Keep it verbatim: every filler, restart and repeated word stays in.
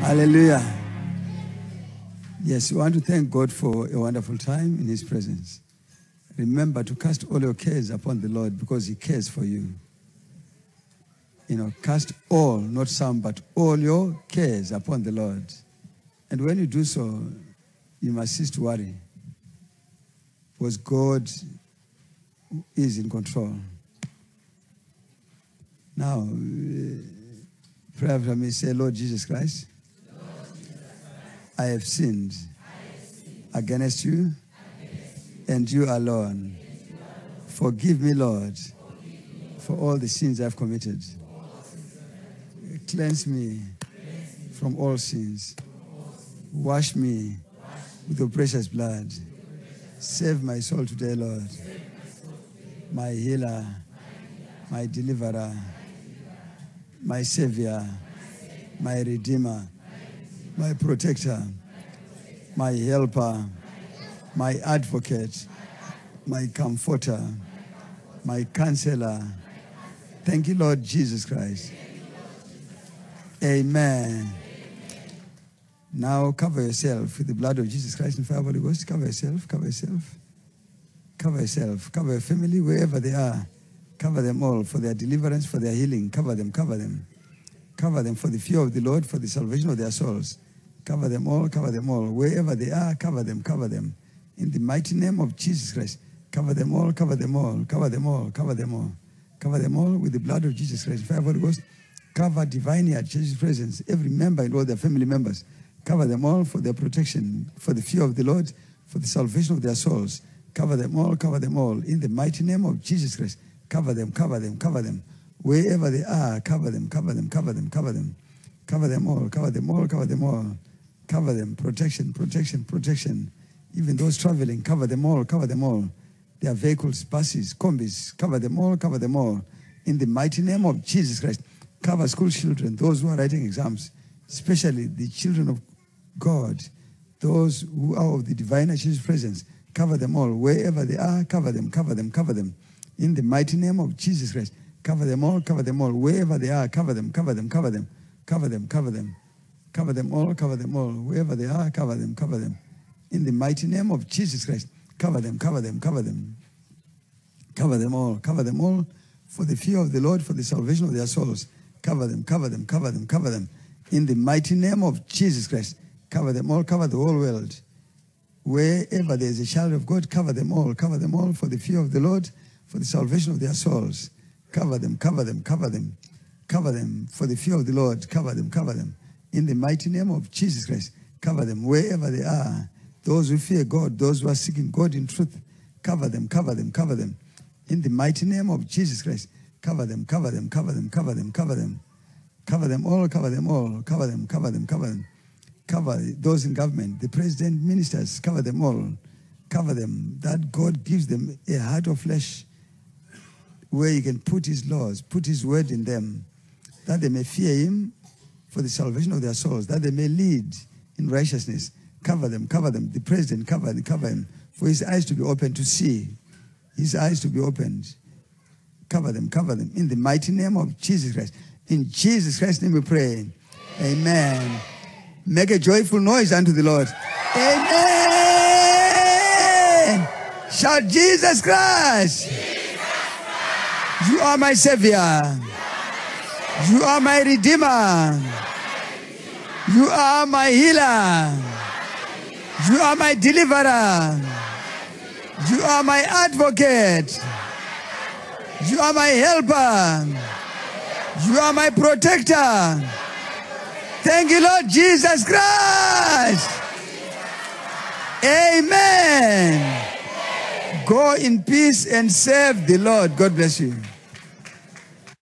Hallelujah. Yes, we want to thank God for a wonderful time in His presence. Remember to cast all your cares upon the Lord because He cares for you. You know, cast all, not some, but all your cares upon the Lord. And when you do so, you must cease to worry because God is in control. Now, uh, pray after me, say, Lord Jesus Christ, Lord Jesus Christ, I have sinned, I have sinned against, you, against you and you alone. And you alone. Forgive me, Lord, Forgive me, Lord, for all the sins I've committed. Cleanse me, Cleanse me from all sins. From all sins. Wash me Wash with your precious blood. Precious Save my soul today, Lord. My healer, my deliverer, my savior, my redeemer, my protector, my helper, my advocate, my comforter, my counselor. Thank you, Lord Jesus Christ. Amen. Now cover yourself with the blood of Jesus Christ and fire of the Holy Ghost. Cover yourself, cover yourself. Cover yourself, cover your family wherever they are. Cover them all for their deliverance, for their healing. Cover them, cover them. Cover them for the fear of the Lord, for the salvation of their souls. Cover them all, cover them all. Wherever they are, cover them, cover them. In the mighty name of Jesus Christ, cover them all, cover them all, cover them all, cover them all. Cover them all with the blood of Jesus Christ. Fire of the Holy Ghost. Cover divinely at Jesus' presence, every member and all their family members. Cover them all for their protection, for the fear of the Lord, for the salvation of their souls. Cover them all, cover them all. In the mighty name of Jesus Christ, cover them, cover them, cover them. Wherever they are, cover them, cover them, cover them, cover them. Cover them all, cover them all, cover them all. Cover them, protection, protection, protection. Even those traveling, cover them all, cover them all. Their vehicles, buses, combis, cover them all, cover them all. In the mighty name of Jesus Christ, cover school children, those who are writing exams, especially the children of God, those who are of the divine Jesus presence. Cover them all. Wherever they are, cover them, cover them, cover them. In the mighty name of Jesus Christ, cover them all, cover them all. Wherever they are, cover them, cover them, cover them. Cover them, cover them. Cover them all, cover them all. Wherever they are, cover them, cover them. In the mighty name of Jesus Christ, cover them, cover them, cover them. Cover them all, cover them all. For the fear of the Lord, for the salvation of their souls. Cover them, cover them, cover them, cover them. In the mighty name of Jesus Christ, cover them all, cover the whole world. Wherever there is a child of God, cover them all, cover them all for the fear of the Lord, for the salvation of their souls. Cover them, cover them, cover them. Cover them for the fear of the Lord. Cover them, cover them. In the mighty name of Jesus Christ, cover them wherever they are. Those who fear God, those who are seeking God in truth, cover them, cover them, cover them. In the mighty name of Jesus Christ, cover them, cover them, cover them, cover them, cover them. Cover them all, cover them all, cover them, cover them, cover them. Cover those in government, the president, ministers, cover them all. Cover them, that God gives them a heart of flesh where He can put His laws, put His word in them, that they may fear Him for the salvation of their souls, that they may lead in righteousness. Cover them, cover them. The president, cover them, cover him, for his eyes to be open to see, his eyes to be opened. Cover them, cover them. In the mighty name of Jesus Christ. In Jesus Christ's name we pray. Amen. Make a joyful noise unto the Lord. Amen. Shout, Jesus Christ. Jesus Christ. You are my Savior. You are my Redeemer. You are my healer. You are my deliverer. You are my advocate. You are my helper. You are my protector. Thank you, Lord Jesus Christ. Amen. Go in peace and serve the Lord. God bless you.